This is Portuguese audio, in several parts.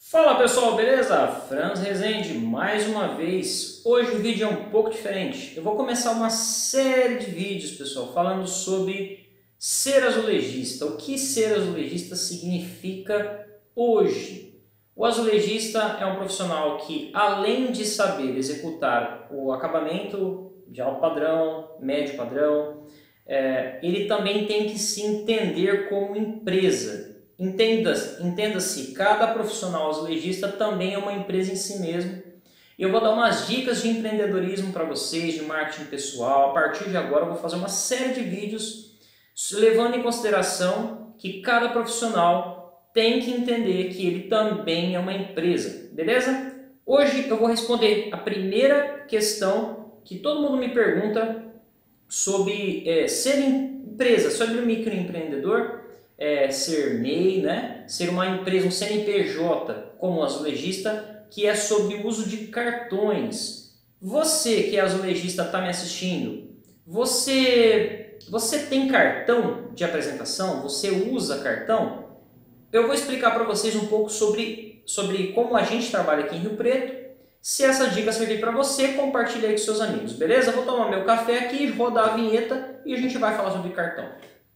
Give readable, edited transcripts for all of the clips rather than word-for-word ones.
Fala pessoal, beleza? Franz Rezende, mais uma vez. Hoje o vídeo é um pouco diferente. Eu vou começar uma série de vídeos, pessoal, falando sobre ser azulejista. O que ser azulejista significa hoje? O azulejista é um profissional que, além de saber executar o acabamento de alto padrão, médio padrão, ele também tem que se entender como empresa. Entenda-se, cada profissional azulejista também é uma empresa em si mesmo. Eu vou dar umas dicas de empreendedorismo para vocês, de marketing pessoal. A partir de agora eu vou fazer uma série de vídeos levando em consideração que cada profissional tem que entender que ele também é uma empresa, beleza? Hoje eu vou responder a primeira questão que todo mundo me pergunta sobre ser empresa, sobre o microempreendedor. Ser MEI, né? Ser uma empresa, um CNPJ como azulejista, que é sobre o uso de cartões. Você que é azulejista está me assistindo, você tem cartão de apresentação? Você usa cartão? Eu vou explicar para vocês um pouco sobre como a gente trabalha aqui em Rio Preto. Se essa dica servir para você, compartilhe aí com seus amigos, beleza? Vou tomar meu café aqui, rodar a vinheta e a gente vai falar sobre cartão.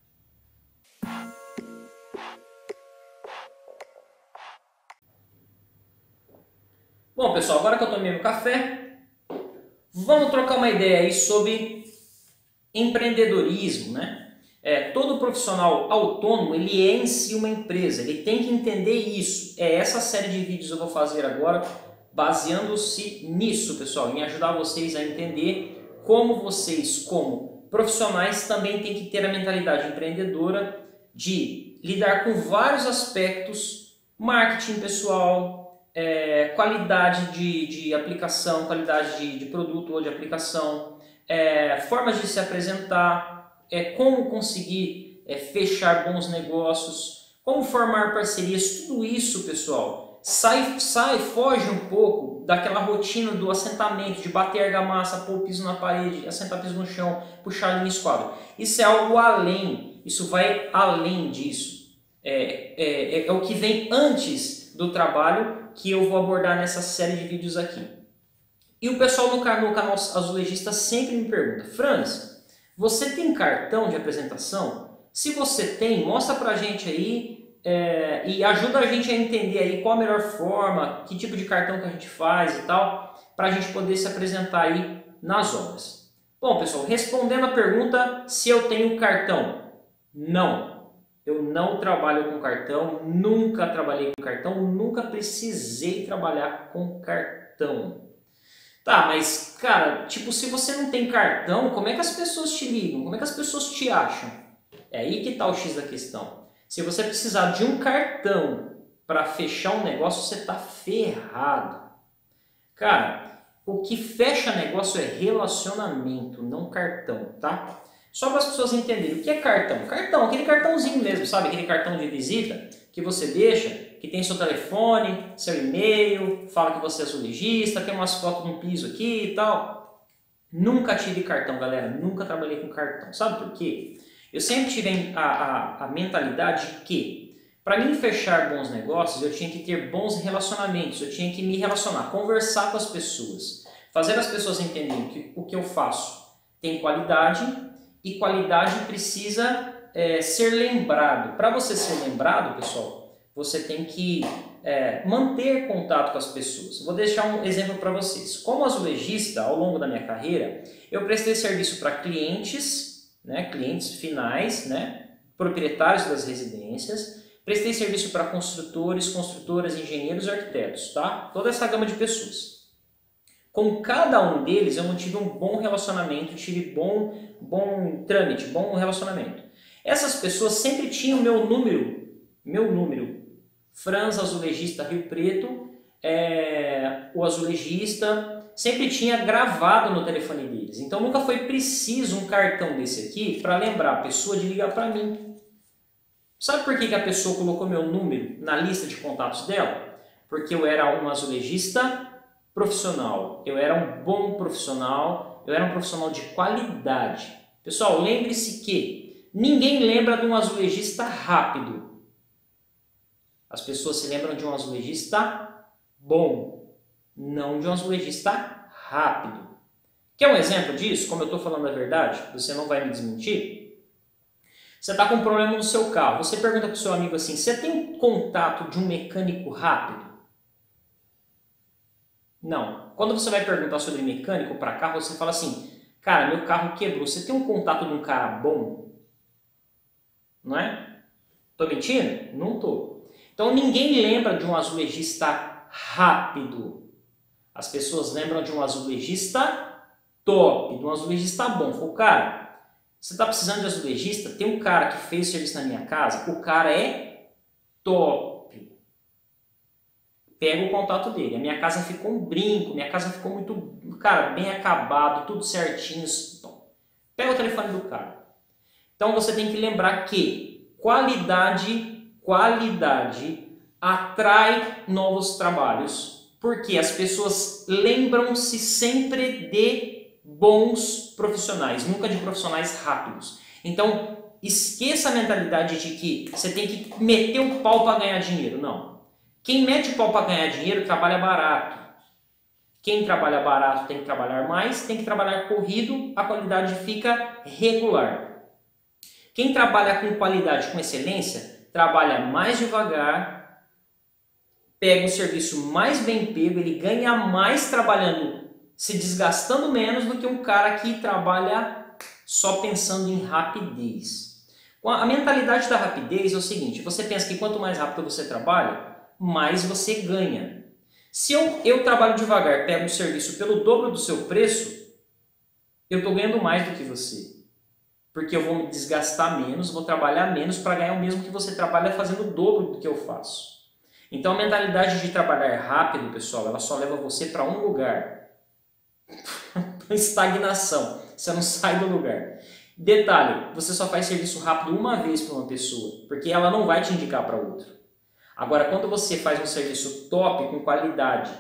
Bom, pessoal, agora que eu tomei meu café, vamos trocar uma ideia aí sobre empreendedorismo, né? Todo profissional autônomo, ele é em si uma empresa, ele tem que entender isso. Essa série de vídeos eu vou fazer agora, baseando-se nisso, pessoal, em ajudar vocês a entender como vocês, como profissionais, também têm que ter a mentalidade empreendedora de lidar com vários aspectos, marketing pessoal, qualidade de aplicação, qualidade de produto ou de aplicação, formas de se apresentar, como conseguir fechar bons negócios, como formar parcerias, tudo isso, pessoal, foge um pouco daquela rotina do assentamento, de bater argamassa, pôr o piso na parede, assentar piso no chão, puxar linha esquadra. Isso é algo além, isso vai além disso. É o que vem antes do trabalho que eu vou abordar nessa série de vídeos aqui. E o pessoal no canal Azulejista sempre me pergunta: Franz, você tem cartão de apresentação? Se você tem, mostra pra gente aí e ajuda a gente a entender aí qual a melhor forma, que tipo de cartão que a gente faz e tal, para a gente poder se apresentar aí nas obras. Bom, pessoal, respondendo a pergunta se eu tenho cartão, não. Eu não trabalho com cartão, nunca trabalhei com cartão, nunca precisei trabalhar com cartão. Tá, mas cara, tipo, se você não tem cartão, como é que as pessoas te ligam? Como é que as pessoas te acham? É aí que tá o X da questão. Se você precisar de um cartão para fechar um negócio, você tá ferrado. Cara, o que fecha negócio é relacionamento, não cartão, tá? Só para as pessoas entenderem o que é cartão. Cartão, aquele cartãozinho mesmo, sabe? Aquele cartão de visita que você deixa, que tem seu telefone, seu e-mail, fala que você é azulejista, tem umas fotos no piso aqui e tal. Nunca tive cartão, galera. Nunca trabalhei com cartão. Sabe por quê? Eu sempre tive a mentalidade de que para mim fechar bons negócios, eu tinha que ter bons relacionamentos, eu tinha que me relacionar, conversar com as pessoas, fazer as pessoas entenderem que o que eu faço tem qualidade, e qualidade precisa ser lembrado. Para você ser lembrado, pessoal, você tem que manter contato com as pessoas. Vou deixar um exemplo para vocês. Como azulejista, ao longo da minha carreira, eu prestei serviço para clientes, né, clientes finais, né, proprietários das residências, prestei serviço para construtores, construtoras, engenheiros e arquitetos, tá? Toda essa gama de pessoas. Com cada um deles eu mantive um bom relacionamento, tive bom trâmite, bom relacionamento. Essas pessoas sempre tinham meu número, Franz Azulejista Rio Preto, o azulejista, sempre tinha gravado no telefone deles. Então nunca foi preciso um cartão desse aqui para lembrar a pessoa de ligar para mim. Sabe por que a pessoa colocou meu número na lista de contatos dela? Porque eu era um azulejista profissional, eu era um bom profissional, eu era um profissional de qualidade. Pessoal, lembre-se que ninguém lembra de um azulejista rápido. As pessoas se lembram de um azulejista bom, não de um azulejista rápido. Quer um exemplo disso? Como eu estou falando a verdade, você não vai me desmentir? Você está com um problema no seu carro. Você pergunta para o seu amigo assim, você tem contato de um mecânico rápido? Não. Quando você vai perguntar sobre mecânico para carro, você fala assim, cara, meu carro quebrou. Você tem um contato de um cara bom? Não é? Tô mentindo? Não tô. Então ninguém lembra de um azulejista rápido. As pessoas lembram de um azulejista top, de um azulejista bom. Falou, cara, você está precisando de azulejista? Tem um cara que fez serviço na minha casa, o cara é top. Pega o contato dele. A minha casa ficou um brinco, minha casa ficou muito, cara, bem acabado, tudo certinho. Pega o telefone do cara. Então você tem que lembrar que qualidade atrai novos trabalhos, porque as pessoas lembram-se sempre de bons profissionais, nunca de profissionais rápidos. Então esqueça a mentalidade de que você tem que meter o pau para ganhar dinheiro. Não. Quem mete o pau para ganhar dinheiro trabalha barato. Quem trabalha barato tem que trabalhar mais, tem que trabalhar corrido, a qualidade fica regular. Quem trabalha com qualidade, com excelência, trabalha mais devagar, pega o serviço mais bem pego, ele ganha mais trabalhando, se desgastando menos do que um cara que trabalha só pensando em rapidez. A mentalidade da rapidez é o seguinte, você pensa que quanto mais rápido você trabalha, mais você ganha. Se eu trabalho devagar, pego um serviço pelo dobro do seu preço, eu estou ganhando mais do que você. Porque eu vou me desgastar menos, vou trabalhar menos para ganhar o mesmo que você trabalha fazendo o dobro do que eu faço. Então a mentalidade de trabalhar rápido, pessoal, ela só leva você para um lugar. Estagnação. Você não sai do lugar. Detalhe, você só faz serviço rápido uma vez para uma pessoa, porque ela não vai te indicar para outra. Agora, quando você faz um serviço top, com qualidade,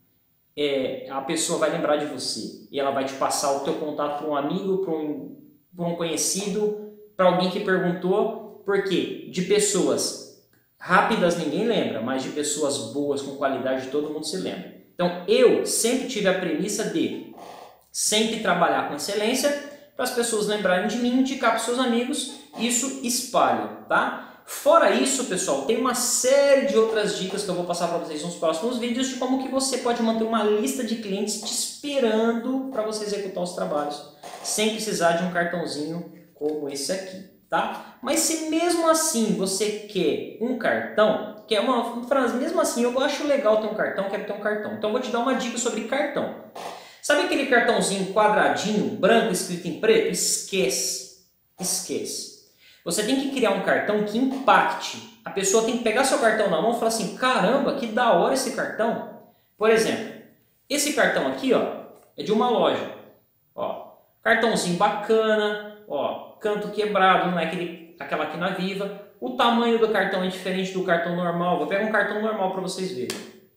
a pessoa vai lembrar de você. E ela vai te passar o teu contato para um amigo, para um conhecido, para alguém que perguntou. Por quê? De pessoas rápidas ninguém lembra, mas de pessoas boas, com qualidade, todo mundo se lembra. Então, eu sempre tive a premissa de sempre trabalhar com excelência, para as pessoas lembrarem de mim, indicar para os seus amigos, isso espalha, tá? Fora isso, pessoal, tem uma série de outras dicas que eu vou passar para vocês nos próximos vídeos de como que você pode manter uma lista de clientes te esperando para você executar os trabalhos, sem precisar de um cartãozinho como esse aqui, tá? Mas se mesmo assim você quer um cartão, que é uma frase, mesmo assim eu acho legal ter um cartão, quero ter um cartão. Então eu vou te dar uma dica sobre cartão. Sabe aquele cartãozinho quadradinho, branco, escrito em preto? Esquece. Esquece. Você tem que criar um cartão que impacte. A pessoa tem que pegar seu cartão na mão e falar assim, caramba, que da hora esse cartão. Por exemplo, esse cartão aqui, ó, é de uma loja. Ó, cartãozinho bacana, ó, canto quebrado, não é aquela aqui na Viva. O tamanho do cartão é diferente do cartão normal. Vou pegar um cartão normal para vocês verem.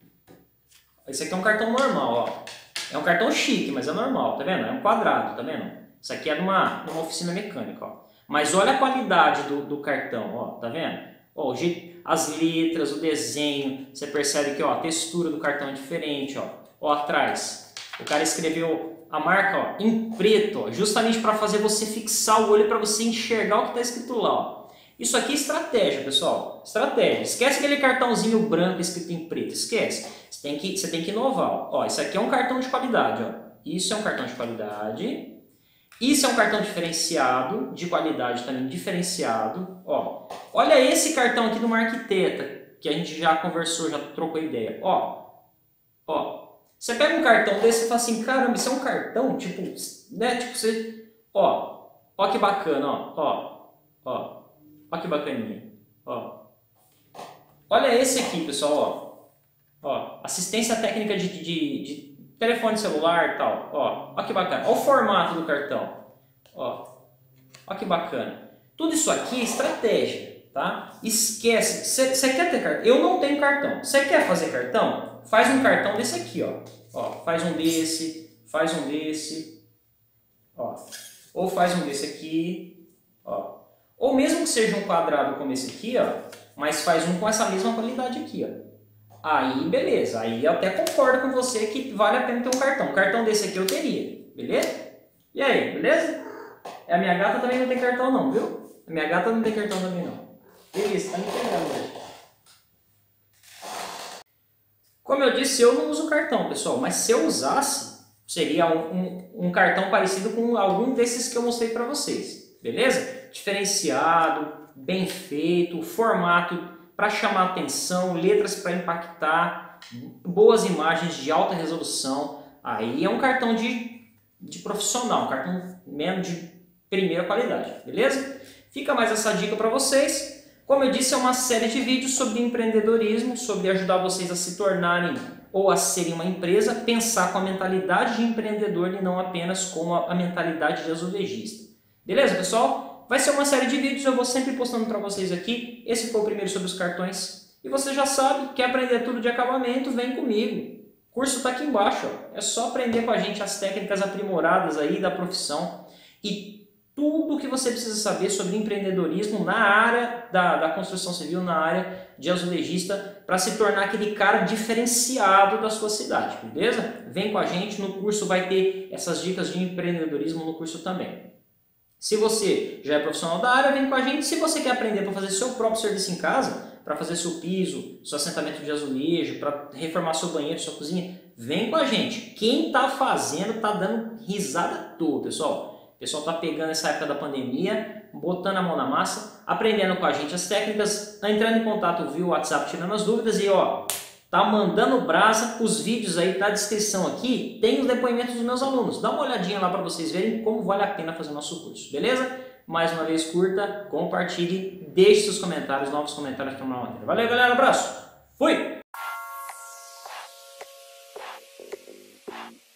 Esse aqui é um cartão normal, ó. É um cartão chique, mas é normal, tá vendo? É um quadrado, tá vendo? Isso aqui é numa oficina mecânica, ó. Mas olha a qualidade do cartão, ó, tá vendo? Ó, as letras, o desenho, você percebe que ó, a textura do cartão é diferente, ó atrás. O cara escreveu a marca ó, em preto, ó, justamente para fazer você fixar o olho para você enxergar o que está escrito lá. Ó. Isso aqui é estratégia, pessoal. Estratégia. Esquece aquele cartãozinho branco escrito em preto, esquece. Você tem que inovar. Ó, isso aqui é um cartão de qualidade, ó. Isso é um cartão de qualidade. Isso é um cartão diferenciado, de qualidade também diferenciado. Ó, olha esse cartão aqui do Marquiteta, que a gente já conversou, já trocou ideia. Ó, você pega um cartão desse e fala assim, caramba, isso é um cartão? Tipo, né? Tipo, você... Ó que bacana, ó que bacaninha. Ó. Olha esse aqui, pessoal, ó. Assistência técnica de telefone celular e tal, ó que bacana. Olha o formato do cartão, ó que bacana. Tudo isso aqui é estratégia, tá? Esquece, você quer ter cartão? Eu não tenho cartão. Você quer fazer cartão? Faz um cartão desse aqui, ó. Faz um desse, ó. Ou faz um desse aqui, ó. Ou mesmo que seja um quadrado como esse aqui, ó. mas faz um com essa mesma qualidade aqui, ó. Aí, beleza. Aí eu até concordo com você que vale a pena ter um cartão. Um cartão desse aqui eu teria, beleza? E aí, beleza? A minha gata também não tem cartão não, viu? A minha gata não tem cartão também não. Beleza, tá me pegando, velho. Como eu disse, eu não uso cartão, pessoal. Mas se eu usasse, seria um cartão parecido com algum desses que eu mostrei para vocês. Beleza? Diferenciado, bem feito, formato para chamar atenção, letras para impactar, boas imagens de alta resolução. Aí é um cartão de profissional, um cartão mesmo de primeira qualidade, beleza? Fica mais essa dica para vocês. Como eu disse, é uma série de vídeos sobre empreendedorismo, sobre ajudar vocês a se tornarem ou a serem uma empresa, pensar com a mentalidade de empreendedor e não apenas com a mentalidade de azulejista. Beleza, pessoal? Vai ser uma série de vídeos, eu vou sempre postando para vocês aqui. Esse foi o primeiro sobre os cartões. E você já sabe, quer aprender tudo de acabamento, vem comigo. O curso está aqui embaixo, ó. É só aprender com a gente as técnicas aprimoradas aí da profissão e tudo o que você precisa saber sobre empreendedorismo na área da construção civil, na área de azulejista, para se tornar aquele cara diferenciado da sua cidade, beleza? Vem com a gente, no curso vai ter essas dicas de empreendedorismo no curso também. Se você já é profissional da área, vem com a gente. Se você quer aprender para fazer seu próprio serviço em casa, para fazer seu piso, seu assentamento de azulejo, para reformar seu banheiro, sua cozinha, vem com a gente. Quem está fazendo está dando risada à toa, pessoal. O pessoal está pegando essa época da pandemia, botando a mão na massa, aprendendo com a gente as técnicas, entrando em contato via WhatsApp, tirando as dúvidas e ó, tá mandando brasa. Os vídeos aí na descrição aqui tem os depoimentos dos meus alunos. Dá uma olhadinha lá para vocês verem como vale a pena fazer o nosso curso, beleza? Mais uma vez, curta, compartilhe, deixe seus comentários, novos comentários para uma matéria. Valeu, galera, abraço, fui!